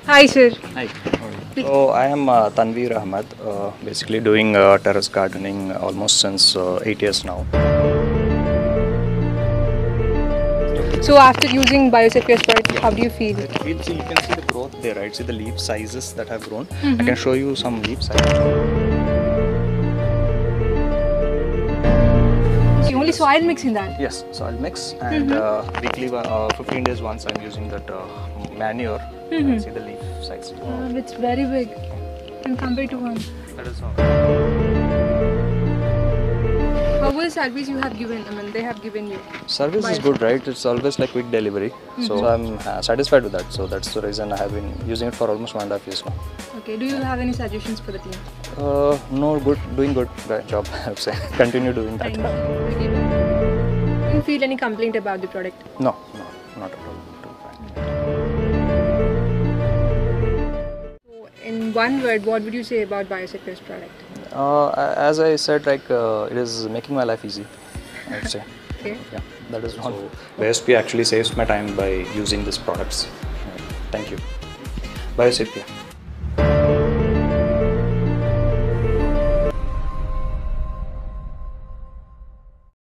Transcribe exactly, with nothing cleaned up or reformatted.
Hi, sir. Hi. So I am uh, Tanveer Ahmed, uh, basically doing uh, terrace gardening almost since uh, eight years now. So after using Biosecure product, how do you feel? It feels, see, you can see the growth there, right? See the leaf sizes that have grown. Mm-hmm. I can show you some leaf sizes. So only soil mix in that? Yes, soil mix, and mm-hmm. uh, weekly, uh, fifteen days once I'm using that uh, manure. Mm-hmm. See the leaf size. Uh, it's very big in compared to one. That is all. How was the service you have given? I mean, they have given you. Service is good, right? It's always like quick delivery, mm-hmm. so I'm uh, satisfied with that. So that's the reason I have been using it for almost one and a half years now. Okay. Do you have any suggestions for the team? Uh, no, good, doing good job. I would say continue doing that. Thank you. Do you feel any complaint about the product? No, no, not at all. In one word, what would you say about Biosecure's product? Uh, as I said, like uh, it is making my life easy, I would say. Okay. Yeah, that is one. So, BioSphere actually saves my time by using these products. Thank you. BioSphere.